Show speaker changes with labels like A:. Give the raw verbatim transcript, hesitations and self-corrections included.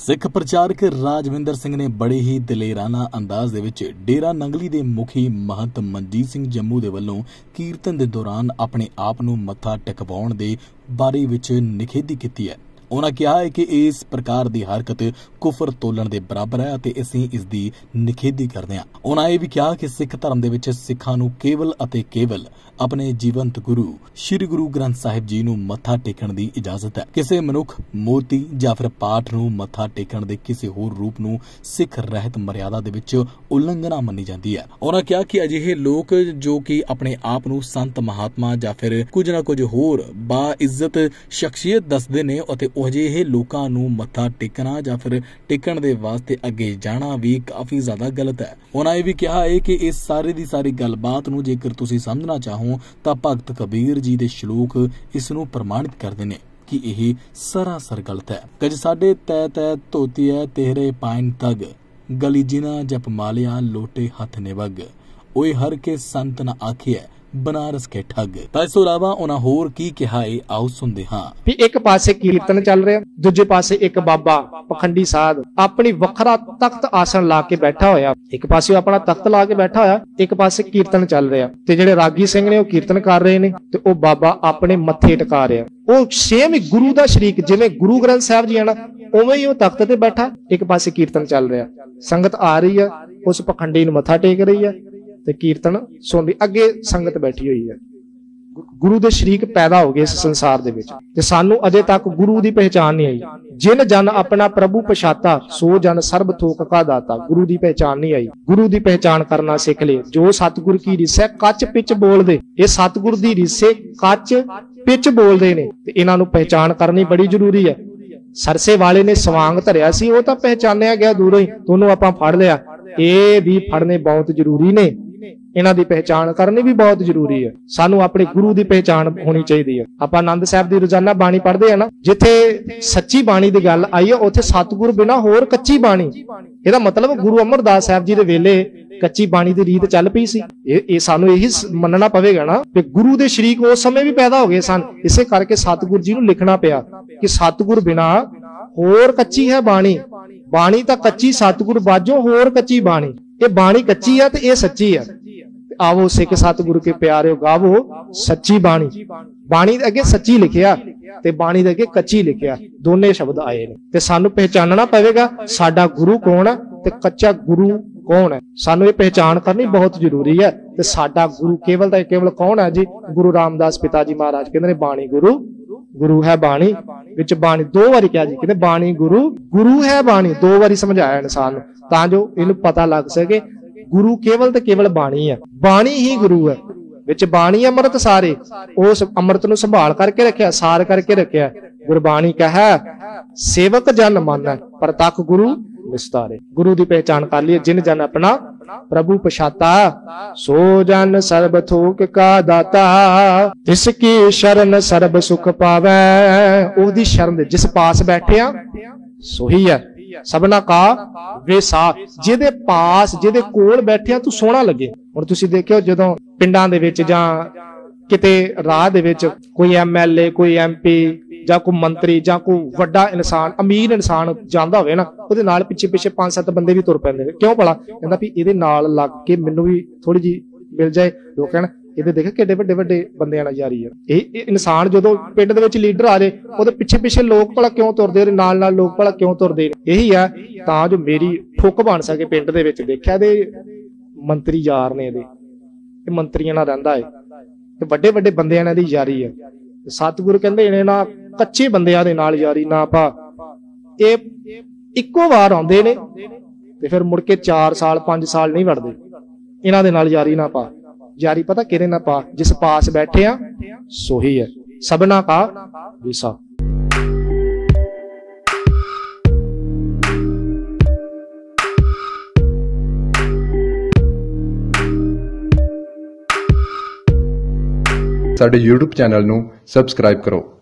A: सिख प्रचारक राजविंदर सिंह ने बड़े ही दलेराना अंदाज दे विच डेरा नंगली दे मुखी महंत मनजीत सिंह जम्मू दे वल्लों कीर्तन दे दौरान अपने आप नूं मत्था टेकवाउण दे बारे विच निखेधी कीती है। उन्होंने कहा है कि इस प्रकार की हरकत कुफर तोलन के बराबर है ते असीं इसकी निखेधी करते हैं। उन्होंने यह भी कहा कि सिख धर्म दे विच सिखां नूं केवल अते केवल अपने जीवंत गुरु श्री गुरु ग्रंथ साहिब जी नूं मत्था टेकण दी इजाजत है। किसी मनुख मूर्ति जां फिर पाठ नूं मत्था टेकण दे किसी होर रूप नूं सिख रहत मर्यादा दे विच उल्लंघना मन्नी जाती है। उन्होंने कहा कि अजिहे लोग जो कि अपने आप नूं संत महात्मा जां फिर कुछ ना कुछ होर बा इज्जत शख्सियत दसदे ने अते अजिहे लोकां नूं मत्था टेकना जां फिर टेकण दे वास्ते अगे जाना भी काफी ज्यादा गलत है। उन्होंने भी कहा है कि इस सारी दी सारी गलबात नूं जेकर तुसीं समझना चाहो तां भगत कबीर जी दे श्लोक इस नूं प्रमाणित करदे ने कि यह सरासर गलत है। कज साडे तै तै धोती है तेरे पाइन तग गली जिना जप मालिया लोटे हथ निवग ओए हर के संत न आखिए बनारस के ठग। ਤਾਂ ਇਸ ਤੋਂ ਇਲਾਵਾ ਉਹਨਾਂ ਹੋਰ ਕੀ ਕਿਹਾ ਹੈ ਆਓ ਸੁਣਦੇ ਹਾਂ।
B: ਵੀ ਇੱਕ ਪਾਸੇ ਕੀਰਤਨ ਚੱਲ ਰਿਹਾ, ਦੂਜੇ ਪਾਸੇ ਇੱਕ ਬਾਬਾ ਪਖੰਡੀ ਸਾਧ ਆਪਣੀ ਵੱਖਰਾ ਤਖਤ ਆਸਣ ਲਾ ਕੇ ਬੈਠਾ ਹੋਇਆ। ਇੱਕ ਪਾਸੇ ਉਹ ਆਪਣਾ ਤਖਤ ਲਾ ਕੇ ਬੈਠਾ ਹੋਇਆ, ਇੱਕ ਪਾਸੇ ਕੀਰਤਨ ਚੱਲ ਰਿਹਾ ਤੇ ਜਿਹੜੇ ਰਾਗੀ ਸਿੰਘ ਨੇ ਉਹ ਕੀਰਤਨ ਕਰ ਰਹੇ ਨੇ ਤੇ ਉਹ ਬਾਬਾ ਆਪਣੇ ਮੱਥੇ ਟਿਕਾ ਰਿਹਾ। ਉਹ ਸੇਮ ਹੀ ਗੁਰੂ ਦਾ ਸ਼ਰੀਕ ਜਿਵੇਂ ਗੁਰੂ ਗ੍ਰੰਥ ਸਾਹਿਬ ਜੀ ਆ ਨਾ ਉਵੇਂ ਹੀ ਉਹ ਤਖਤ ਤੇ ਬੈਠਾ, ਇੱਕ ਪਾਸੇ ਕੀਰਤਨ ਚੱਲ ਰਿਹਾ। ਸੰਗਤ ਆ ਰਹੀ ਆ, ਉਸ ਪਖੰਡੀ ਨੂੰ ਮੱਥਾ ਟੇਕ ਰਹੀ ਆ ਤੇ ਕੀਰਤਨ ਸੁਣਦੀ ਅੱਗੇ ਸੰਗਤ ਬੈਠੀ ਹੋਈ ਹੈ। ਗੁਰੂ ਦੇ ਸ਼ਰੀਕ ਪੈਦਾ ਹੋ ਗਏ ਇਸ ਸੰਸਾਰ ਦੇ ਵਿੱਚ ਤੇ ਸਾਨੂੰ ਅਜੇ ਤੱਕ ਗੁਰੂ ਦੀ ਪਹਿਚਾਨ ਨਹੀਂ ਆਈ। ਜਿਨ ਜਨ ਆਪਣਾ ਪ੍ਰਭੂ ਪਛਾਤਾ ਸੋ ਜਨ ਸਰਬ ਥੋਕ ਕਾ ਦਾਤਾ। ਗੁਰੂ ਦੀ ਪਹਿਚਾਨ ਨਹੀਂ ਆਈ। ਗੁਰੂ ਦੀ ਪਹਿਚਾਨ ਕਰਨਾ ਸਿੱਖ ਲੈ। ਜੋ ਸਤਿਗੁਰ ਕੀ ਰੀਸੈ ਕੱਚ ਪਿੱਚ ਬੋਲਦੇ, ਇਹ ਸਤਿਗੁਰ ਦੀ ਰੀਸੇ ਕੱਚ ਪਿੱਚ ਬੋਲਦੇ ਨੇ ਤੇ ਇਹਨਾਂ ਨੂੰ ਪਹਿਚਾਨ ਕਰਨੀ ਬੜੀ ਜ਼ਰੂਰੀ ਹੈ। ਸਰਸੇ ਵਾਲੇ ਨੇ ਸਵਾਂਗ ਧਰਿਆ ਸੀ, ਉਹ ਤਾਂ ਪਹਿਚਾਨਿਆ ਗਿਆ ਦੂਰੋਂ ਹੀ, ਤੁਹਾਨੂੰ ਆਪਾਂ ਫੜ ਲਿਆ। ਇਹ ਵੀ ਫੜਨੇ ਬਹੁਤ ਜ਼ਰੂਰੀ ਨੇ, ਇਹਨਾਂ ਦੀ ਪਹਿਚਾਣ ਕਰਨੀ ਵੀ ਬਹੁਤ ਜ਼ਰੂਰੀ ਹੈ। ਸਾਨੂੰ ਆਪਣੇ ਗੁਰੂ ਦੀ ਪਹਿਚਾਣ ਹੋਣੀ ਚਾਹੀਦੀ ਹੈ। ਆਪਾਂ ਆਨੰਦ ਸਾਹਿਬ ਦੀ ਰੋਜ਼ਾਨਾ ਬਾਣੀ ਪੜ੍ਹਦੇ ਆ ਨਾ, ਜਿੱਥੇ ਸੱਚੀ ਬਾਣੀ ਦੀ ਗੱਲ ਆਈ ਹੈ ਉੱਥੇ ਸਤਿਗੁਰ ਬਿਨਾਂ ਹੋਰ ਕੱਚੀ ਬਾਣੀ। ਇਹਦਾ ਮਤਲਬ ਗੁਰੂ ਅਮਰਦਾਸ ਸਾਹਿਬ ਜੀ ਦੇ ਵੇਲੇ ਕੱਚੀ ਬਾਣੀ ਦੀ ਰੀਤ ਚੱਲ ਪਈ ਸੀ। ਇਹ ਇਹ ਸਾਨੂੰ ਇਹੀ ਮੰਨਣਾ ਪਵੇਗਾ ਨਾ ਕਿ ਗੁਰੂ ਦੇ ਸ਼ਰੀਕ ਉਸ ਸਮੇਂ ਵੀ ਪੈਦਾ ਹੋ ਗਏ ਸਨ। ਇਸੇ ਕਰਕੇ ਸਤਿਗੁਰ ਜੀ ਨੂੰ ਲਿਖਣਾ ਪਿਆ ਕਿ ਸਤਿਗੁਰ ਬਿਨਾਂ ਹੋਰ ਕੱਚੀ ਹੈ ਬਾਣੀ। ਬਾਣੀ ਤਾਂ ਕੱਚੀ, ਸਤਿਗੁਰ ਬਾਝੋਂ ਹੋਰ ਕੱਚੀ ਬਾਣੀ। ਇਹ ਬਾਣੀ ਕੱਚੀ ਹੈ ਤੇ ਇਹ ਸੱਚੀ ਹੈ। ਆਵੋ ਸਿੱਖ ਸਤਿਗੁਰੂ ਕੇ ਪਿਆਰਿਓ ਗਾਵੋ ਸੱਚੀ ਬਾਣੀ। ਬਾਣੀ ਦੇ ਅੱਗੇ ਸੱਚੀ ਲਿਖਿਆ ਤੇ ਬਾਣੀ ਦੇ ਅੱਗੇ ਕੱਚੀ ਲਿਖਿਆ, ਦੋਨੇ ਸ਼ਬਦ ਆਏ ਨੇ ਤੇ ਸਾਨੂੰ ਪਹਿਚਾਨਣਾ ਪਵੇਗਾ ਸਾਡਾ ਗੁਰੂ ਕੌਣ ਹੈ ਤੇ ਕੱਚਾ ਗੁਰੂ ਕੌਣ ਹੈ। ਸਾਨੂੰ ਇਹ ਪਹਿਚਾਨ ਕਰਨੀ ਬਹੁਤ ਜ਼ਰੂਰੀ ਹੈ। ਤੇ ਸਾਡਾ ਗੁਰੂ ਕੇਵਲ ਦਾ ਕੇਵਲ ਕੌਣ ਹੈ ਜੀ? ਗੁਰੂ ਰਾਮਦਾਸ ਪਿਤਾ ਜੀ ਮਹਾਰਾਜ ਕਹਿੰਦੇ ਨੇ ਬਾਣੀ ਗੁਰੂ, ਗੁਰੂ ਹੈ ਬਾਣੀ। ਵਿੱਚ ਬਾਣੀ ਦੋ ਵਾਰੀ ਕਿਹਾ ਜੀ, ਕਹਿੰਦੇ ਬਾਣੀ ਗੁਰੂ, ਗੁਰੂ ਹੈ ਬਾਣੀ। ਦੋ ਵਾਰੀ ਸਮਝਾਇਆ ਇਨਸਾਨ ਨੂੰ ਤਾਂ ਜੋ ਇਹਨੂੰ ਪਤਾ ਲੱਗ ਸਕੇ ਗੁਰੂ ਕੇਵਲ ਤੇ ਕੇਵਲ ਬਾਣੀ ਹੈ। ਬਾਣੀ ਹੀ ਗੁਰੂ ਹੈ। ਵਿੱਚ ਬਾਣੀ ਅੰਮ੍ਰਿਤ ਸਾਰੇ, ਉਸ ਅੰਮ੍ਰਿਤ ਨੂੰ ਸੰਭਾਲ ਕਰਕੇ ਰੱਖਿਆ, ਸਾਰ ਕਰਕੇ ਰੱਖਿਆ। ਗੁਰਬਾਣੀ ਕਹੈ ਸੇਵਕ ਜਨ ਮਾਨੈ ਪ੍ਰਤੱਖ ਗੁਰੂ ਨਿਸਤਾਰੇ। ਗੁਰੂ ਦੀ ਪਹਿਚਾਨ ਕਰ ਲਈ। ਜਿਨ ਜਨ ਆਪਣਾ ਪ੍ਰਭੂ ਪਛਾਤਾ ਸੋ ਜਨ ਸਰਬ ਥੋਕ ਕਾ ਦਾਤਾ ਤਿਸ ਕੀ ਸ਼ਰਨ ਸਰਬ ਸੁਖ ਪਾਵੈ। ਉਹਦੀ ਸ਼ਰਨ ਦੇ ਜਿਸ ਪਾਸ ਬੈਠਿਆ ਸੋਹੀ ਹੈ ਸਭਨਾ ਕਾ ਵੇਸਾ। ਜਿਹਦੇ ਪਾਸ ਜਿਹਦੇ ਕੋਲ ਬੈਠਿਆ ਤੂੰ ਸੋਹਣਾ ਲੱਗੇ। ਹੁਣ ਤੁਸੀਂ ਦੇਖਿਓ ਜਦੋਂ ਪਿੰਡਾਂ ਦੇ ਵਿੱਚ ਜਾਂ ਕਿਤੇ ਰਾਹ ਦੇ ਵਿੱਚ ਕੋਈ ਐਮ ਐਲ ਏ, ਕੋਈ ਐਮ ਪੀ ਜਾਂ ਕੋਈ ਮੰਤਰੀ ਜਾਂ ਕੋਈ ਵੱਡਾ ਇਨਸਾਨ, ਅਮੀਰ ਇਨਸਾਨ ਜਾਂਦਾ ਹੋਵੇ ਨਾ, ਉਹਦੇ ਨਾਲ ਪਿੱਛੇ ਪਿੱਛੇ ਪੰਜ ਸੱਤ ਬੰਦੇ ਵੀ ਤੁਰ ਪੈਂਦੇ ਨੇ। ਕਿਉਂ ਭਲਾ? ਕਹਿੰਦਾ ਵੀ ਇਹਦੇ ਨਾਲ ਲੱਗ ਕੇ ਮੈਨੂੰ ਵੀ ਥੋੜੀ ਜਿਹੀ ਮਿਲ ਜਾਏ। ਲੋਕ ਕਹਿਣ ਇਹਦੇ ਦੇਖ ਕਿੱਡੇ ਵੱਡੇ ਵੱਡੇ ਬੰਦਿਆਂ ਨਾਲ ਯਾਰੀ ਆ। ਇਹ ਇਨਸਾਨ ਜਦੋਂ ਪਿੰਡ ਦੇ ਵਿੱਚ ਲੀਡਰ ਆ ਜਾਏ ਉਹਦੇ ਪਿੱਛੇ ਪਿੱਛੇ ਲੋਕ ਭਲਾ ਕਿਉਂ ਤੁਰਦੇ ਨੇ, ਨਾਲ ਨਾਲ ਲੋਕ ਭਲਾ ਕਿਉਂ ਤੁਰਦੇ ਨੇ? ਇਹੀ ਆ ਤਾਂ ਜੋ ਮੇਰੀ ਠੁੱਕ ਬਣ ਸਕੇ ਪਿੰਡ ਦੇ ਵਿੱਚ। ਦੇਖਿਆ ਦੇ ਮੰਤਰੀ ਯਾਰ ਨੇ ਇਹਦੇ, ਇਹ ਮੰਤਰੀਆਂ ਨਾਲ ਰਹਿੰਦਾ ਹੈ ਤੇ ਵੱਡੇ ਵੱਡੇ ਬੰਦਿਆਂ ਨਾਲ ਦੀ ਯਾਰੀ ਆ। ਸਤਿਗੁਰੂ ਕਹਿੰਦੇ ਇਹਨੇ ਨਾ ਕੱਚੇ ਬੰਦਿਆਂ ਦੇ ਨਾਲ ਯਾਰੀ ਨਾ ਪਾ। ਇਹ ਇੱਕੋ ਵਾਰ ਆਉਂਦੇ ਨੇ ਤੇ ਫਿਰ ਮੁੜ ਕੇ ਚਾਰ ਸਾਲ ਪੰਜ ਸਾਲ ਨਹੀਂ ਵੜਦੇ। ਇਹਨਾਂ ਦੇ ਨਾਲ ਯਾਰੀ ਨਾ ਪਾ। ਯਾਰੀ ਪਤਾ ਕਿਹਦੇ ਨਾਲ ਪਾ? ਜਿਸ ਪਾਸ ਬੈਠੇ ਆ ਸੋਹੀ ਹੈ ਸਭਨਾ ਕਾ ਵਿਸਾ।
C: ਸਾਡੇ YouTube ਚੈਨਲ ਨੂੰ ਸਬਸਕ੍ਰਾਈਬ ਕਰੋ।